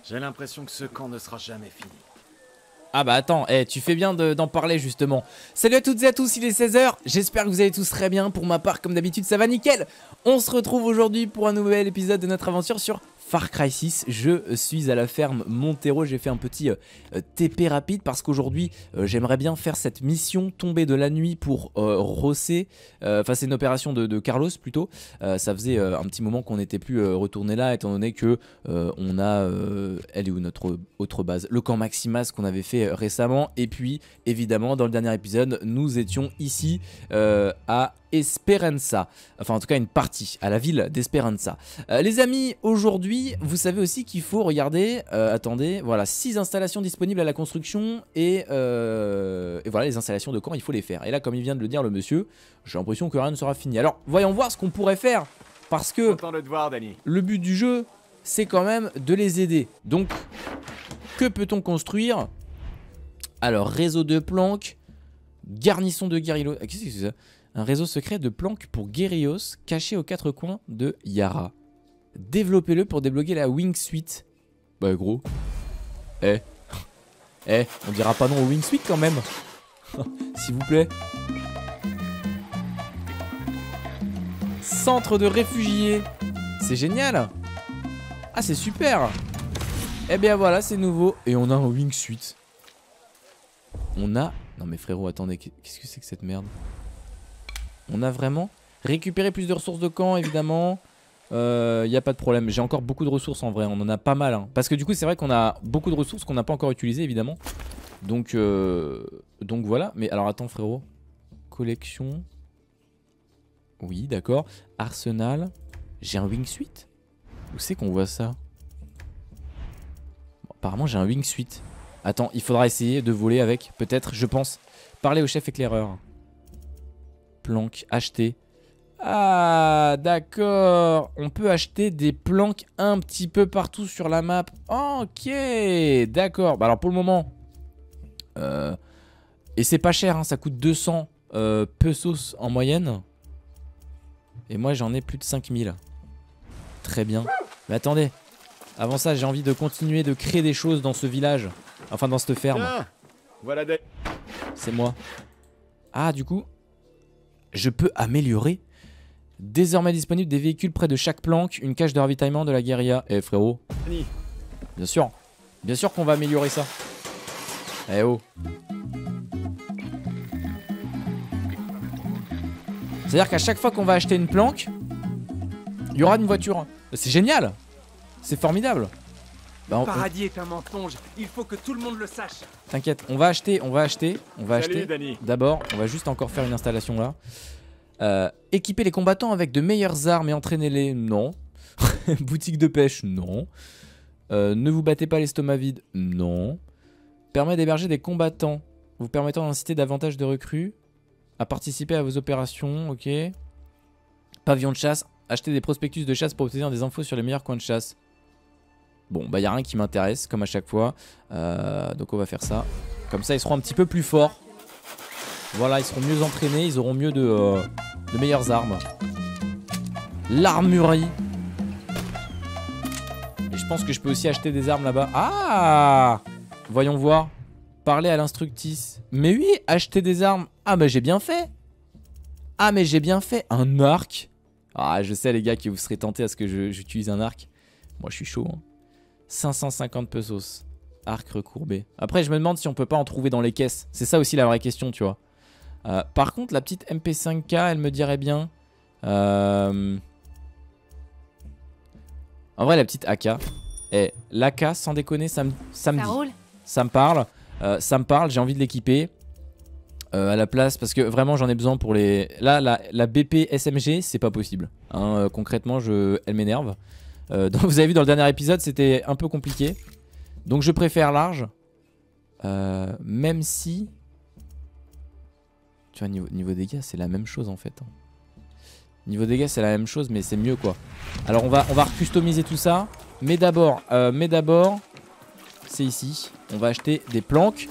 J'ai l'impression que ce camp ne sera jamais fini. Ah bah attends, tu fais bien d'en parler justement. Salut à toutes et à tous, il est 16 h, j'espère que vous allez tous très bien. Pour ma part, comme d'habitude, ça va nickel. On se retrouve aujourd'hui pour un nouvel épisode de notre aventure sur Far Cry 6. Je suis à la ferme Montero, j'ai fait un petit TP rapide parce qu'aujourd'hui j'aimerais bien faire cette mission tomber de la nuit pour Rosé. Enfin c'est une opération de Carlos plutôt. Ça faisait un petit moment qu'on n'était plus retourné là étant donné que on a, elle est où notre autre base, le camp Maximas qu'on avait fait récemment. Et puis évidemment dans le dernier épisode nous étions ici à Esperanza, enfin en tout cas une partie à la ville d'Esperanza. Les amis, aujourd'hui vous savez aussi qu'il faut regarder, attendez, voilà 6 installations disponibles à la construction et voilà les installations de camp, il faut les faire. Et là comme il vient de le dire le monsieur, j'ai l'impression que rien ne sera fini. Alors voyons voir ce qu'on pourrait faire, parce que Content de te voir, Danny. le but du jeu c'est quand même de les aider. Donc que peut-on construire? Alors réseau de planques, garnison de guerrillos, qu'est-ce que c'est ça? Un réseau secret de planques pour guerrillos caché aux 4 coins de Yara. Développez-le pour débloquer la Wing Suite. Bah gros. On dira pas non au Wing Suite quand même. S'il vous plaît. Centre de réfugiés. C'est génial. Ah c'est super. Eh bien voilà c'est nouveau. Et on a un Wing Suite. On a... Non mais frérot attendez, qu'est-ce que c'est que cette merde? On a vraiment récupéré plus de ressources de camp évidemment. Y a pas de problème. J'ai encore beaucoup de ressources en vrai. On en a pas mal hein. Parce que du coup c'est vrai qu'on a beaucoup de ressources qu'on n'a pas encore utilisées évidemment. Donc voilà. Mais alors attends frérot. Collection. Oui d'accord. Arsenal. J'ai un wingsuit. Où c'est qu'on voit ça? Bon, apparemment j'ai un wingsuit. Attends il faudra essayer de voler avec. Peut-être je pense. Parler au chef éclaireur. Planques, acheter. Ah d'accord. On peut acheter des planques un petit peu partout sur la map. Ok d'accord. Bah alors pour le moment et c'est pas cher hein, ça coûte 200 pesos en moyenne. Et moi j'en ai plus de 5000. Très bien. Mais attendez. Avant ça j'ai envie de continuer de créer des choses dans ce village. Enfin dans cette ferme. Tiens, voilà des... C'est moi. Ah du coup je peux améliorer. Désormais disponible des véhicules près de chaque planque, une cage de ravitaillement de la guérilla. Eh frérot. Danny. Bien sûr qu'on va améliorer ça. Eh oh. C'est-à-dire qu'à chaque fois qu'on va acheter une planque, il y aura une voiture. C'est génial. C'est formidable. Bah, Le paradis est un mensonge, il faut que tout le monde le sache. T'inquiète, on va acheter. Salut, Danny. D'abord, on va juste encore faire une installation là. Équiper les combattants avec de meilleures armes et entraîner-les, non. Boutique de pêche, non. Ne vous battez pas l'estomac vide, non. Permet d'héberger des combattants, vous permettant d'inciter davantage de recrues à participer à vos opérations, ok. Pavillon de chasse, acheter des prospectus de chasse pour obtenir des infos sur les meilleurs coins de chasse. Bon, bah y a rien qui m'intéresse, comme à chaque fois. Donc on va faire ça. Comme ça, ils seront un petit peu plus forts. Voilà, ils seront mieux entraînés, ils auront mieux de meilleures armes. L'armurerie. Et je pense que je peux aussi acheter des armes là-bas. Ah! Voyons voir. Parler à l'instructrice. Mais oui, acheter des armes. Ah bah j'ai bien fait. Ah mais j'ai bien fait. Un arc. Ah je sais les gars que vous serez tentés à ce que j'utilise un arc. Moi je suis chaud hein. 550 pesos. Arc recourbé. Après je me demande si on peut pas en trouver dans les caisses. C'est ça aussi la vraie question tu vois. Par contre la petite MP5K elle me dirait bien. En vrai la petite AK. Eh l'AK sans déconner ça me dit. Ça me parle. J'ai envie de l'équiper. À la place parce que vraiment j'en ai besoin pour les... Là la BP SMG c'est pas possible hein, concrètement elle m'énerve. Donc vous avez vu dans le dernier épisode c'était un peu compliqué. Donc je préfère large. Même si... Tu vois niveau dégâts c'est la même chose en fait hein. Niveau dégâts c'est la même chose mais c'est mieux quoi. Alors on va customiser tout ça. Mais d'abord c'est ici. On va acheter des planques.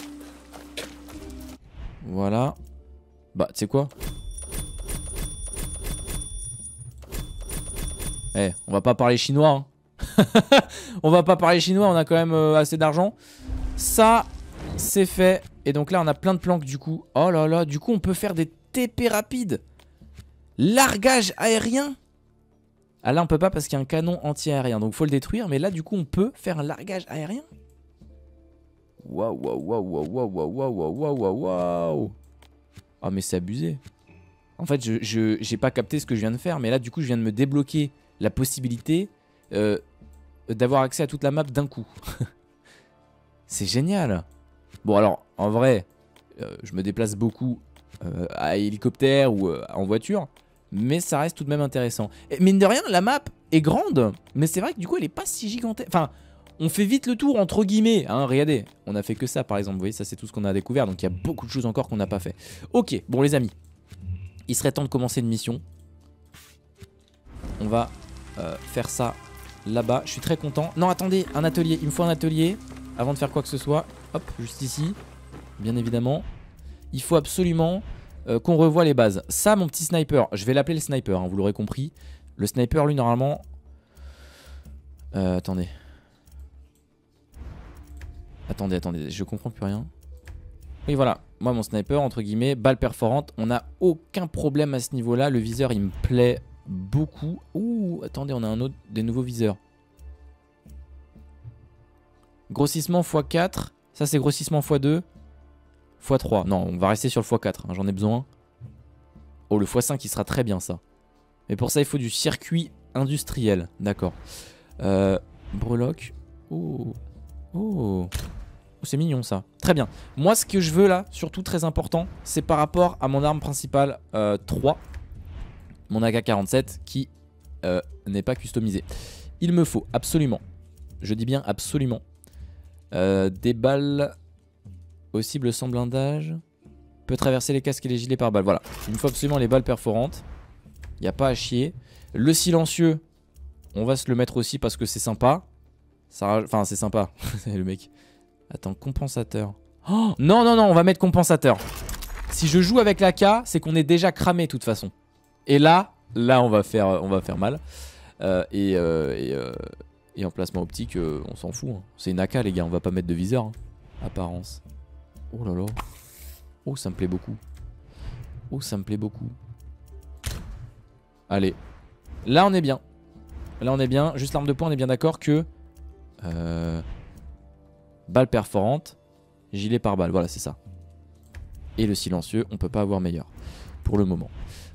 Voilà. Bah tu sais quoi? Eh on va pas parler chinois hein. On va pas parler chinois, on a quand même assez d'argent. Ça, c'est fait. Et donc là, on a plein de planques du coup. Oh là là, du coup, on peut faire des TP rapides. Largage aérien. Ah là, on peut pas parce qu'il y a un canon anti-aérien. Donc, faut le détruire. Mais là, du coup, on peut faire un largage aérien. Waouh, waouh, waouh, waouh, waouh, waouh, waouh, waouh, waouh. Ah, mais c'est abusé. En fait, j'ai pas capté ce que je viens de faire. Mais là, du coup, je viens de me débloquer la possibilité d'avoir accès à toute la map d'un coup. C'est génial. Bon, alors, en vrai, je me déplace beaucoup à hélicoptère ou en voiture. Mais ça reste tout de même intéressant. Et mine de rien, la map est grande. Mais c'est vrai que du coup, elle est pas si gigantesque. Enfin, on fait vite le tour, entre guillemets. Hein, regardez, on a fait que ça, par exemple. Vous voyez, ça, c'est tout ce qu'on a découvert. Donc, il y a beaucoup de choses encore qu'on n'a pas fait. Ok, bon, les amis. Il serait temps de commencer une mission. On va faire ça là-bas. Je suis très content. Non, attendez, un atelier. Il me faut un atelier avant de faire quoi que ce soit. Hop, juste ici. Bien évidemment. Il faut absolument qu'on revoie les bases. Ça, mon petit sniper, je vais l'appeler le sniper, hein, vous l'aurez compris. Le sniper, lui, normalement... attendez. Attendez, je comprends plus rien. Oui, voilà. Moi, mon sniper, entre guillemets, balle perforante. On n'a aucun problème à ce niveau-là. Le viseur, il me plaît beaucoup. Ouh, attendez, on a un autre, des nouveaux viseurs. Grossissement x4. Ça, c'est grossissement x2. x3. Non, on va rester sur le x4. Hein, j'en ai besoin. Oh, le x5, il sera très bien, ça. Mais pour ça, il faut du circuit industriel. D'accord. Breloque. Oh. Oh. Oh, c'est mignon, ça. Très bien. Moi, ce que je veux, là, surtout très important, c'est par rapport à mon arme principale 3. Mon AK-47, qui n'est pas customisé. Il me faut absolument, je dis bien absolument, des balles aux cibles sans blindage. Peut traverser les casques et les gilets par balles. Voilà, il me faut absolument les balles perforantes. Il n'y a pas à chier. Le silencieux, on va se le mettre aussi parce que c'est sympa. Ça, enfin, c'est sympa. Le mec. Attends, compensateur. Oh, non, non, non, on va mettre compensateur. Si je joue avec l'AK, c'est qu'on est déjà cramé de toute façon. Et là on va faire mal. Et en placement optique, on s'en fout. Hein. C'est une AK, les gars, on va pas mettre de viseur. Hein. Apparence. Oh là là. Oh, ça me plaît beaucoup. Oh, ça me plaît beaucoup. Allez. Là, on est bien. Là, on est bien. Juste l'arme de poing, on est bien d'accord que... balle perforante. Gilet par balle. Voilà, c'est ça. Et le silencieux, on peut pas avoir meilleur. Pour le moment.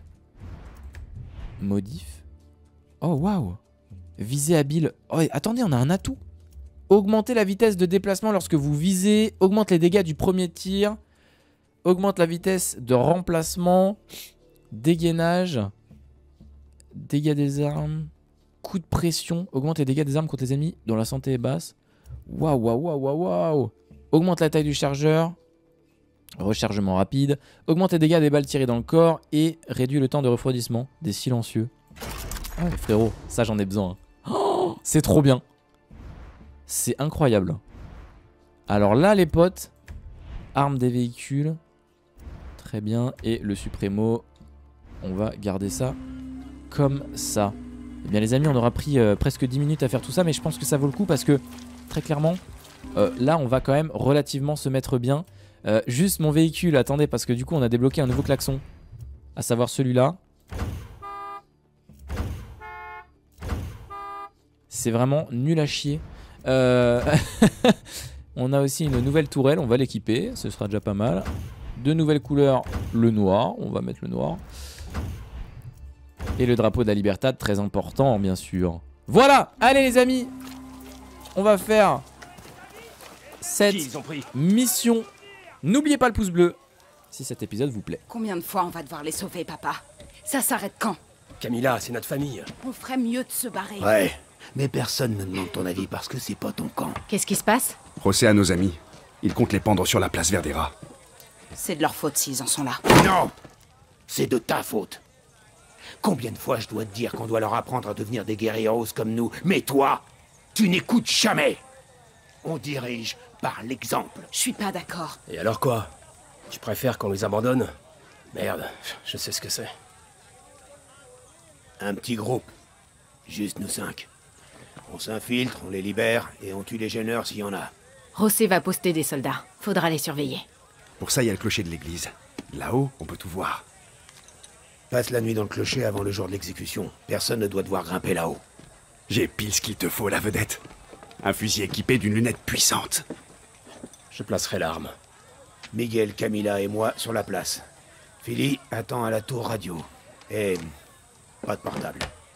Modif. Oh, waouh. Visée habile. Oh, attendez, on a un atout. Augmenter la vitesse de déplacement lorsque vous visez. Augmente les dégâts du premier tir. Augmente la vitesse de remplacement. Dégainage. Dégâts des armes. Coup de pression. Augmente les dégâts des armes contre les ennemis dont la santé est basse. Waouh, waouh, waouh, waouh, waouh. Augmente la taille du chargeur. Rechargement rapide. Augmente les dégâts des balles tirées dans le corps. Et réduit le temps de refroidissement des silencieux. Oh, frérot, ça j'en ai besoin. Oh, c'est trop bien. C'est incroyable. Alors là, les potes. Arme des véhicules. Très bien. Et le Supremo. On va garder ça comme ça. Eh bien les amis, on aura pris presque 10 minutes à faire tout ça. Mais je pense que ça vaut le coup parce que, très clairement, là on va quand même relativement se mettre bien. Juste mon véhicule, attendez, parce que du coup on a débloqué un nouveau klaxon. À savoir celui-là. C'est vraiment nul à chier. On a aussi une nouvelle tourelle, on va l'équiper, ce sera déjà pas mal. Deux nouvelles couleurs, le noir, on va mettre le noir. Et le drapeau de la Libertad, très important bien sûr. Voilà, allez les amis, on va faire cette mission. N'oubliez pas le pouce bleu si cet épisode vous plaît. Combien de fois on va devoir les sauver, papa? Ça s'arrête quand? Camilla, c'est notre famille. On ferait mieux de se barrer. Ouais, mais personne ne demande ton avis parce que c'est pas ton camp. Qu'est-ce qui se passe? Procès à nos amis. Ils comptent les pendre sur la place Verdera. C'est de leur faute s'ils en sont là. Non! C'est de ta faute. Combien de fois je dois te dire qu'on doit leur apprendre à devenir des guerrieros comme nous? Mais toi, tu n'écoutes jamais. On dirige par l'exemple. Je suis pas d'accord. Et alors quoi? Tu préfères qu'on les abandonne? Merde, je sais ce que c'est. Un petit groupe. Juste nous 5. On s'infiltre, on les libère, et on tue les gêneurs s'il y en a. José va poster des soldats. Faudra les surveiller. Pour ça, il y a le clocher de l'église. Là-haut, on peut tout voir. Passe la nuit dans le clocher avant le jour de l'exécution. Personne ne doit devoir grimper là-haut. J'ai pile ce qu'il te faut, la vedette. Un fusil équipé d'une lunette puissante. Je placerai l'arme. Miguel, Camila et moi sur la place. Philly attend à la tour radio. Et... pas de portable.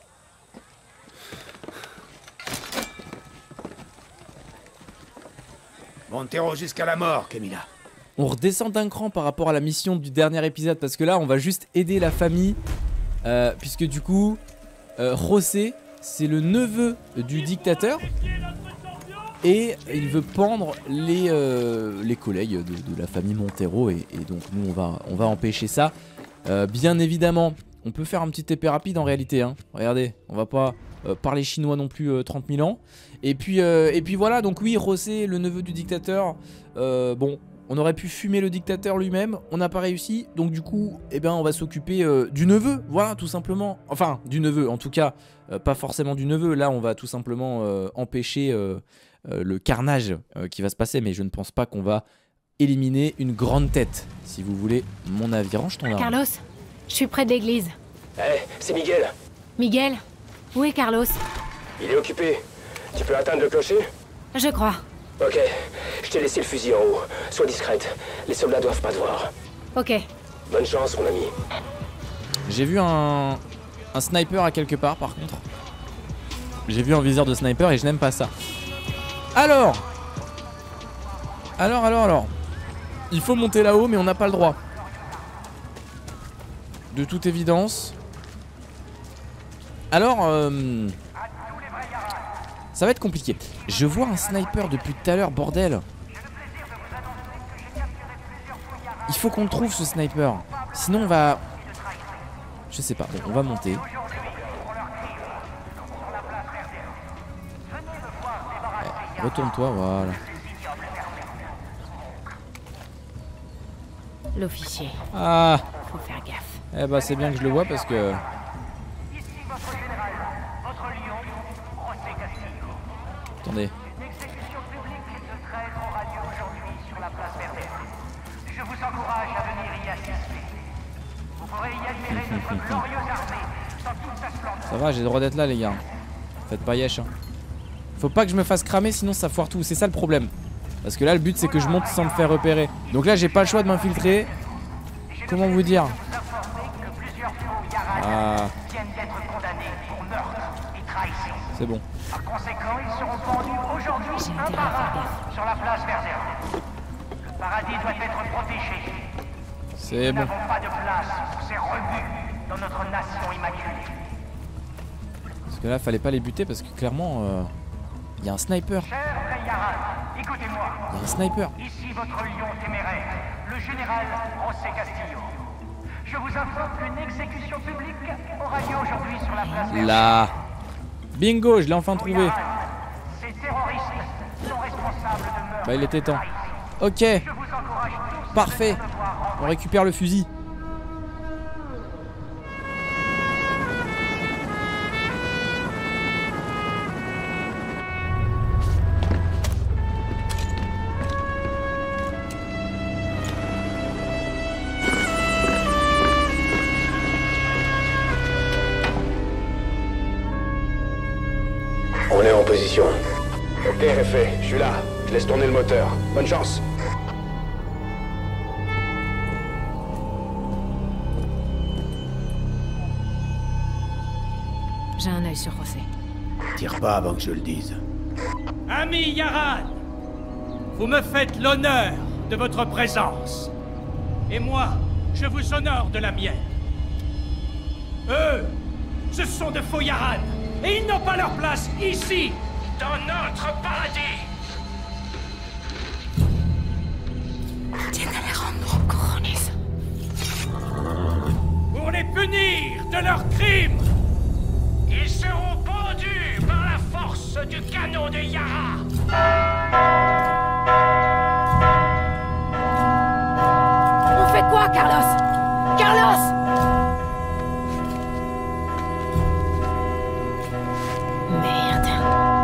Montero jusqu'à la mort, Camila. On redescend d'un cran par rapport à la mission du dernier épisode parce que là on va juste aider la famille puisque du coup José c'est le neveu du dictateur et il veut pendre les collègues de la famille Montero et donc nous on va empêcher ça. Bien évidemment on peut faire un petit épée rapide en réalité hein. Regardez, on va pas parler chinois non plus 30 000 ans. Et puis voilà, donc oui, José, le neveu du dictateur, bon, on aurait pu fumer le dictateur lui-même, on n'a pas réussi, donc du coup, eh ben, on va s'occuper du neveu, voilà, tout simplement. Enfin, du neveu, en tout cas, pas forcément du neveu, là, on va tout simplement empêcher le carnage qui va se passer, mais je ne pense pas qu'on va éliminer une grande tête, si vous voulez mon avis. Range ton arme. Carlos, je suis près de l'église. Eh, c'est Miguel. Miguel, où est Carlos? Il est occupé. Tu peux atteindre le clocher? Je crois. Ok, je t'ai laissé le fusil en haut. Sois discrète, les soldats doivent pas te voir. Ok. Bonne chance, mon ami. J'ai vu un sniper à quelque part, par contre. J'ai vu un viseur de sniper et je n'aime pas ça. Alors, il faut monter là-haut, mais on n'a pas le droit. De toute évidence. Alors, ça va être compliqué. Je vois un sniper depuis tout à l'heure, bordel. Il faut qu'on le trouve, ce sniper. Sinon, on va... Je sais pas, bon, on va monter. Ouais, retourne-toi, voilà. L'officier. Ah, Faut faire gaffe. eh bah c'est bien que je le vois parce que... Attendez. Je vous encourage à venir y assister. Vous pourrez y admirer notre glorieuse armée dans toute sa splendeur. Ça va, j'ai le droit d'être là, les gars. Faites pas yesh. Hein. Faut pas que je me fasse cramer, sinon ça foire tout. C'est ça le problème. Parce que là, le but, c'est que je monte sans me faire repérer. Donc là, j'ai pas le choix de m'infiltrer. Comment vous dire? Ah. C'est bon. Par conséquent, ils seront pendus aujourd'hui un par un sur la place Verdun. Le paradis doit être protégé. C'est bon. Nous n'avons pas de place pour ces rebuts dans notre nation immaculée. Parce que là, fallait pas les buter parce que clairement, y a un sniper. Cher Yaran, écoutez-moi. Y a un sniper. Ici votre lion téméraire, le général José Castillo. Je vous informe qu'une exécution publique aura lieu aujourd'hui sur la place Verdun. Là. Bingo, je l'ai enfin trouvé. Ces terroristes sont responsables de meurtres. Bah, il était temps. Ok. Parfait. On récupère le fusil. On est en position. Ok, fait. Je suis là. Je laisse tourner le moteur. Bonne chance. J'ai un œil sur José. Tire pas avant que je le dise. Ami Yaran, vous me faites l'honneur de votre présence. Et moi, je vous honore de la mienne. Eux, ce sont de faux Yaran. Et ils n'ont pas leur place ici, dans notre paradis. Tiens à les rendre couronnes. Pour les punir de leurs crimes, ils seront pendus par la force du canon de Yara. On fait quoi, Carlos? Carlos! Merde.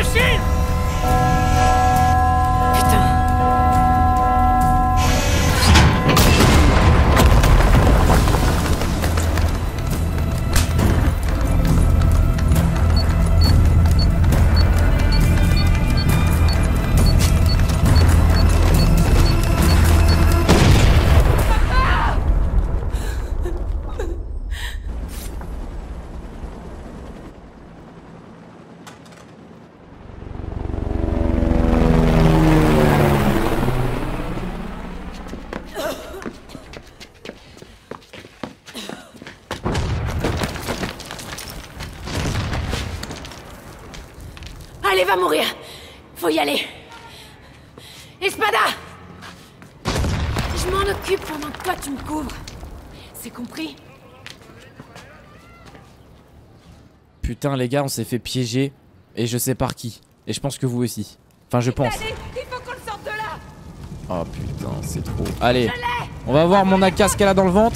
imbécile! Putain. Allez, va mourir. Faut y aller. Espada! Je m'en occupe pendant que toi tu me couvres. C'est compris? Putain les gars, on s'est fait piéger. Et je sais par qui. Et je pense que vous aussi. Enfin je pense. Allez, il faut qu'on le sorte de là. Oh putain, c'est trop. Allez, on va voir mon AK ce qu'elle a dans le ventre.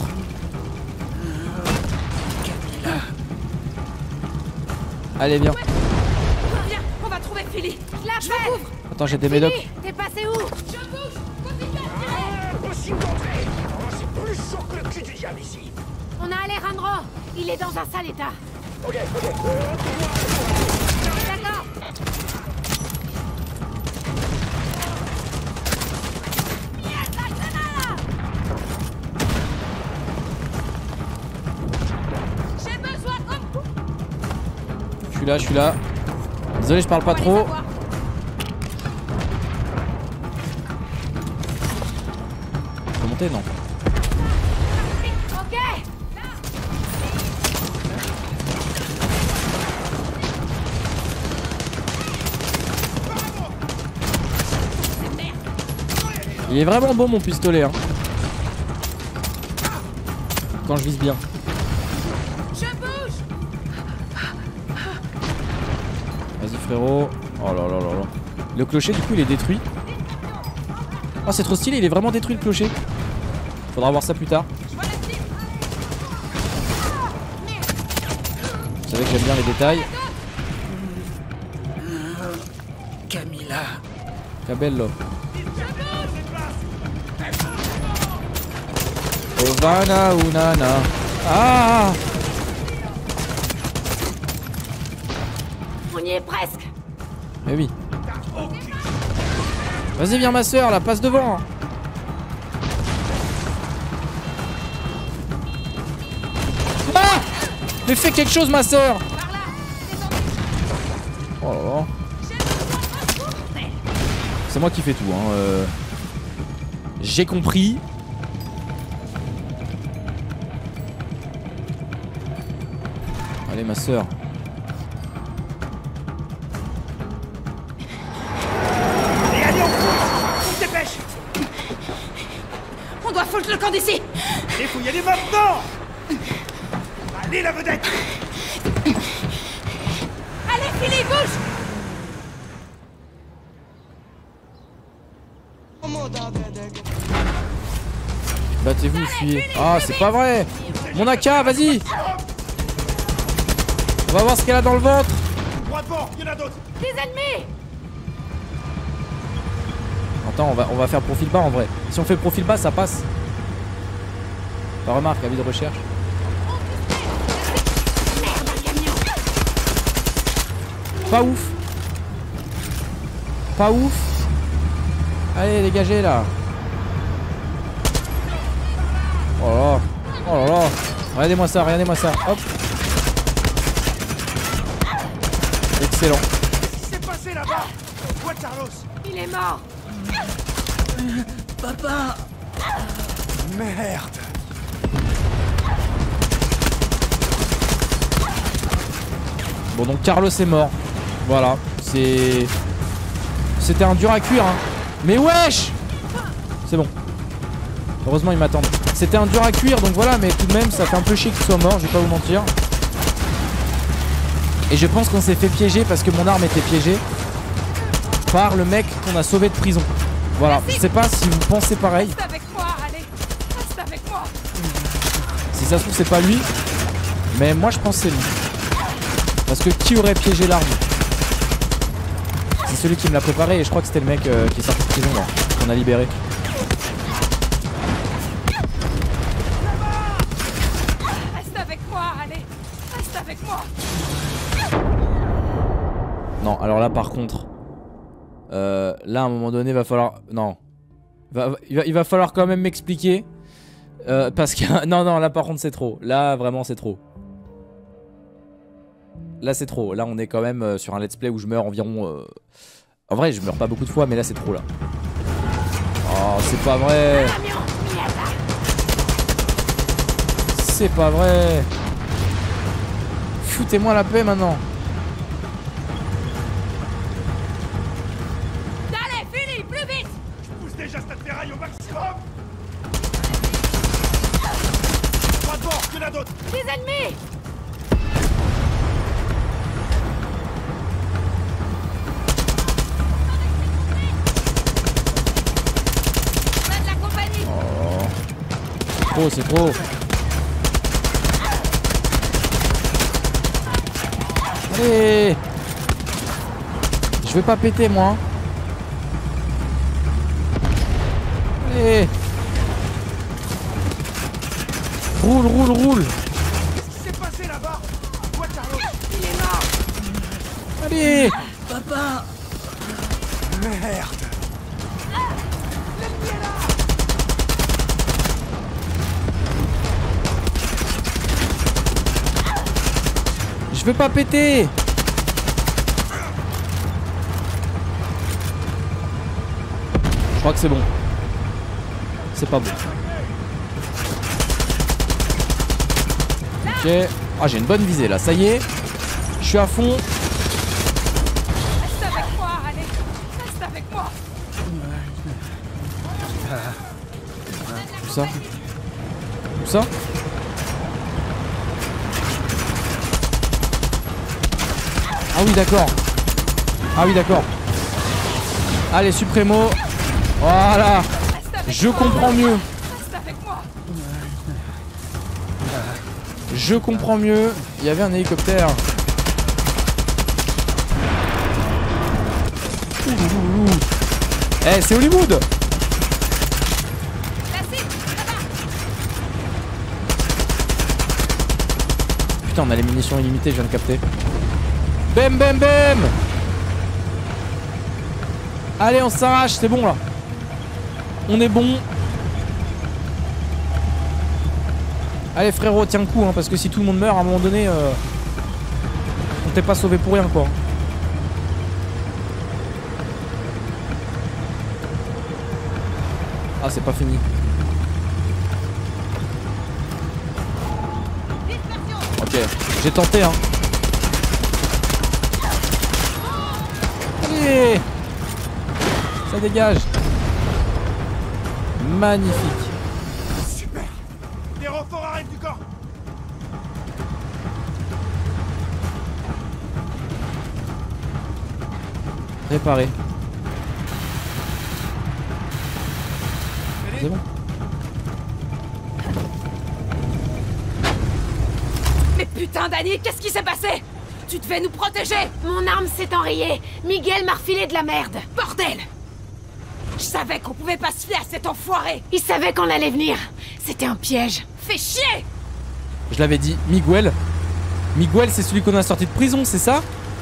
Allez viens. Viens, on va trouver Philly. Je la fais. Attends, j'ai des médocs. T'es passé où? Je bouge. Continue à tirer. Impossible d'entrer. Oh, c'est plus chaud que le cul du diable ici. On a Alejandro. Il est dans un sale état. Ok. D'accord. J'ai besoin de... Je suis là. Désolé, je parle pas trop. Je peux monter, non? Ok. Il est vraiment bon mon pistolet hein. Quand je vise bien. Je bouge. Vas-y frérot. Oh là là là là. Le clocher du coup il est détruit. Oh c'est trop stylé, il est vraiment détruit le clocher. Faudra voir ça plus tard. Vous savez que j'aime bien les détails. Camilla. Cabello. Ovana Unana. Ah! On y est presque. Mais oui. Vas-y viens ma soeur là, passe devant. Ah! Mais fais quelque chose ma soeur. Oh là là. C'est moi qui fais tout hein. J'ai compris. Allez ma soeur. Et allez, on se dépêche. On doit foutre le camp d'ici. Il faut y aller maintenant. Allez la vedette. Allez, Philly, bouge. Battez-vous, fuyez. Ah, c'est pas vrai. Mon AK, vas-y. On va voir ce qu'elle a dans le ventre. Droit devant, il y en a d'autres. Des ennemis. Attends, on va faire profil bas en vrai. Si on fait profil bas, ça passe. Bah, remarque, avis de recherche. Pas ouf. Pas ouf. Allez, dégagez là. Oh là là. Oh là là. Regardez-moi ça, regardez-moi ça. Hop. Excellent. Qu'est-ce qui s'est passé là-bas? Où est Carlos? Il est mort. Papa. Merde. Bon donc Carlos est mort. Voilà. C'était un dur à cuire hein. Mais wesh. C'est bon. Heureusement ils m'attendent. C'était un dur à cuire donc voilà. Mais tout de même ça fait un peu chier qu'il soit mort. Je vais pas vous mentir. Et je pense qu'on s'est fait piéger parce que mon arme était piégée par le mec qu'on a sauvé de prison. Voilà. Je sais pas si vous pensez pareil. Reste avec moi, allez. Reste avec moi. Si ça se trouve c'est pas lui. Mais moi je pense que c'est lui. Parce que qui aurait piégé l'arme? C'est celui qui me l'a préparé et je crois que c'était le mec qui est sorti de prison là, qu'on a libéré. Reste avec moi, allez. Reste avec moi. Non, alors là par contre, là à un moment donné va falloir, non, il va falloir quand même m'expliquer, parce que non là par contre c'est trop, là vraiment c'est trop. Là c'est trop, là on est quand même sur un let's play où je meurs environ, en vrai je meurs pas beaucoup de fois mais là c'est trop là. Oh c'est pas vrai. C'est pas vrai. Foutez-moi la paix maintenant. Déjà cette ferraille au maximum. Pas de bord, que la d'autre. Des ennemis. On a de la compagnie. Oh. Trop, c'est trop. Allez. Je vais pas péter moi. Allez. Roule, roule, roule. Qu'est-ce qui s'est passé là-bas? Quoi, Carlos? Il est mort. Allez. Papa. Merde. L'ennemi est là. Je veux pas péter. Je crois que c'est bon. C'est pas bon. Ok. Ah j'ai une bonne visée là, ça y est. Je suis à fond. Reste avec moi, allez. Reste avec moi. Où ça? Où ça? Ah oui d'accord. Ah oui d'accord. Allez Supremo. Voilà. Je comprends mieux. Reste avec moi. Je comprends mieux. Il y avait un hélicoptère. Eh, c'est Hollywood. Putain, on a les munitions illimitées, je viens de capter. Bam, bam, bam. Allez, on s'arrache, c'est bon là. On est bon. Allez frérot, tiens le coup hein, parce que si tout le monde meurt à un moment donné, on t'est pas sauvé pour rien quoi. Ah c'est pas fini. Ok, j'ai tenté hein. Allez. Ça dégage. Magnifique. Super. Des renforts arrivent du corps. Réparé. C'est bon. Mais putain Dani, qu'est-ce qui s'est passé? Tu devais nous protéger. Mon arme s'est enrayée. Miguel m'a refilé de la merde. Bordel. Je savais qu'on pouvait pas se fier à cet enfoiré. Il savait qu'on allait venir. C'était un piège. Fais chier. Je l'avais dit, Miguel. Miguel, c'est celui qu'on a sorti de prison, c'est ça?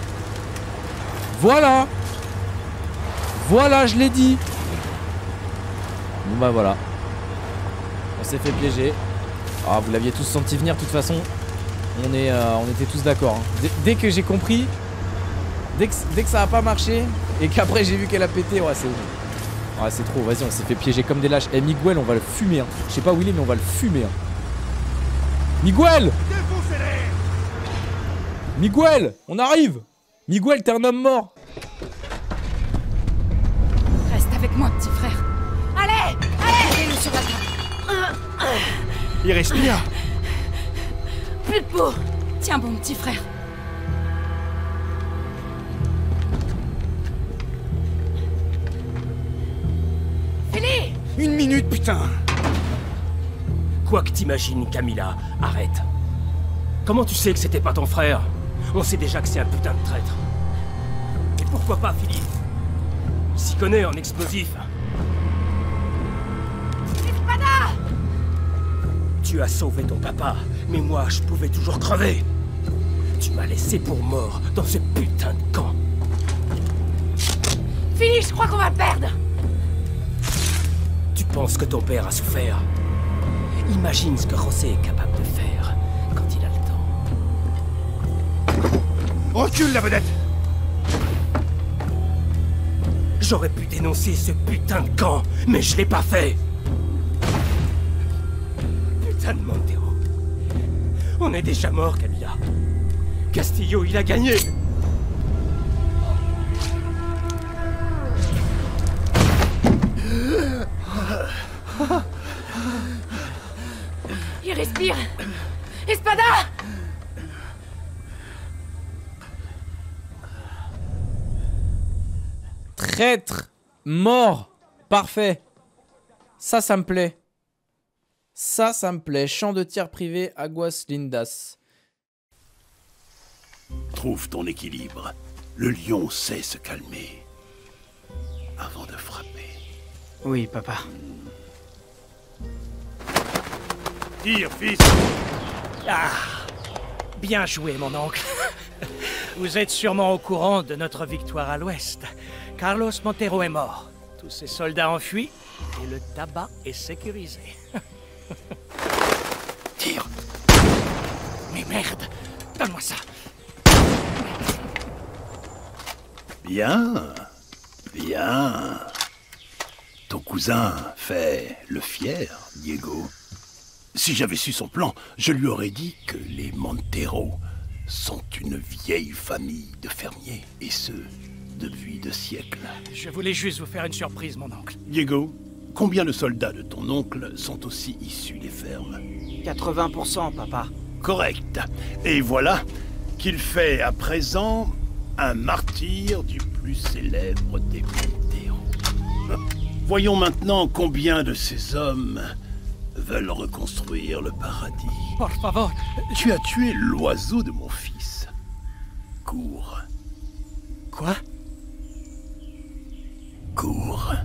Voilà. Voilà, je l'ai dit. Bon bah voilà. On s'est fait piéger. Ah, vous l'aviez tous senti venir, de toute façon. On était tous d'accord. Hein. Dès que j'ai compris, dès que ça a pas marché, et qu'après j'ai vu qu'elle a pété, ouais c'est ouf. Ouais c'est trop, vas-y on s'est fait piéger comme des lâches. Eh Miguel on va le fumer hein. Je sais pas où il est mais on va le fumer hein. Miguel! Miguel! On arrive! Miguel t'es un homme mort! Reste avec moi petit frère. Allez! Allez! Mettez-le sur la table. Il respire. Plus de peau. Tiens bon petit frère. Fini! Une minute, putain. Quoi que t'imagines, Camilla, arrête. Comment tu sais que c'était pas ton frère? On sait déjà que c'est un putain de traître. Et Pourquoi pas, Philippe? Il s'y connaît en explosifs. Espada! Tu as sauvé ton papa, mais moi, je pouvais toujours crever. Tu m'as laissé pour mort dans ce putain de camp. Fini, je crois qu'on va le perdre. Tu penses que ton père a souffert? Imagine ce que José est capable de faire quand il a le temps. Recule, la vedette! J'aurais pu dénoncer ce putain de camp, mais je l'ai pas fait. Putain de Montero. On est déjà mort, Camilla. Castillo, il a gagné. Il respire. Espada! Traître, mort, parfait. Ça me plaît. Ça me plaît. Champ de tir privé, Aguas Lindas. Trouve ton équilibre. Le lion sait se calmer avant de frapper. Oui, papa. Tire, fils! Ah! Bien joué, mon oncle. Vous êtes sûrement au courant de notre victoire à l'ouest. Carlos Montero est mort. Tous ses soldats ont fui et le tabac est sécurisé. Tire! Mais merde! Donne-moi ça! Bien, bien. Ton cousin fait le fier, Diego. Si j'avais su son plan, je lui aurais dit que les Montero sont une vieille famille de fermiers, et ce, depuis 2 siècles. Je voulais juste vous faire une surprise, mon oncle. Diego, combien de soldats de ton oncle sont aussi issus des fermes? 80%, papa. Correct. Et voilà qu'il fait à présent un martyr du plus célèbre des Montero. Voyons maintenant combien de ces hommes veulent reconstruire le paradis. Por favor. Tu as tué l'oiseau de mon fils. Cours. Quoi? Cours.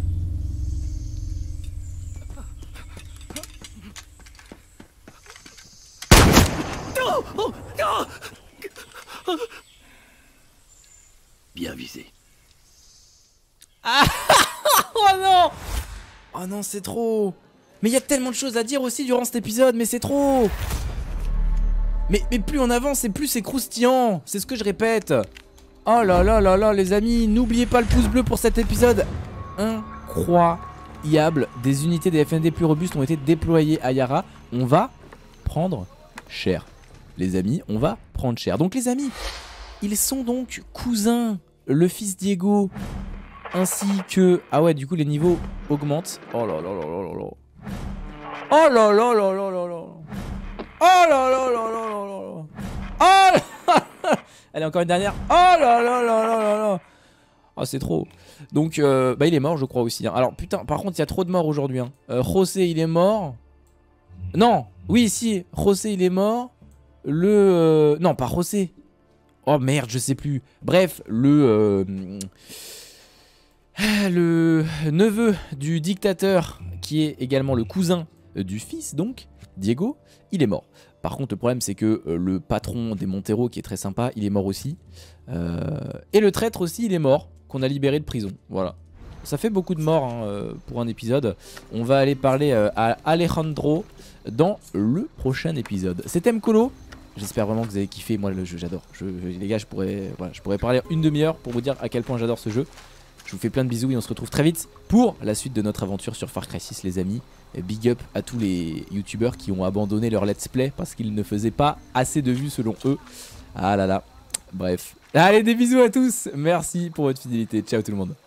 Bien visé. Ah oh non! Oh non, c'est trop. Mais il y a tellement de choses à dire aussi durant cet épisode, mais c'est trop. Mais plus on avance et plus c'est croustillant. C'est ce que je répète. Oh là là là là, les amis, n'oubliez pas le pouce bleu pour cet épisode incroyable. Des unités des FND plus robustes ont été déployées à Yara. On va prendre cher. Les amis, on va prendre cher. Donc les amis, ils sont donc cousins. Le fils Diego ainsi que... Ah ouais, du coup les niveaux augmentent. Oh là là là là là là. Oh là là là là là là. Oh là là là là là là. Oh là. Allez, encore une dernière. Oh là là là là là là. Oh, c'est trop. Donc bah il est mort je crois aussi hein. Alors putain, par contre il y a trop de morts aujourd'hui hein. José il est mort. Non, oui si, José il est mort. Le... non pas José. Oh merde, je sais plus. Bref, le neveu du dictateur, qui est également le cousin du fils, donc, Diego, il est mort. Par contre, le problème, c'est que le patron des Montero, qui est très sympa, il est mort aussi. Et le traître aussi, il est mort, qu'on a libéré de prison. Voilà. Ça fait beaucoup de morts hein, pour un épisode. On va aller parler à Alejandro dans le prochain épisode. C'était Mkolo. J'espère vraiment que vous avez kiffé. Moi, le jeu, j'adore. Les gars, je pourrais parler une demi-heure pour vous dire à quel point j'adore ce jeu. Je vous fais plein de bisous et on se retrouve très vite pour la suite de notre aventure sur Far Cry 6, les amis. Big up à tous les youtubeurs qui ont abandonné leur let's play parce qu'ils ne faisaient pas assez de vues selon eux. Ah là là. Bref. Allez, des bisous à tous. Merci pour votre fidélité. Ciao tout le monde.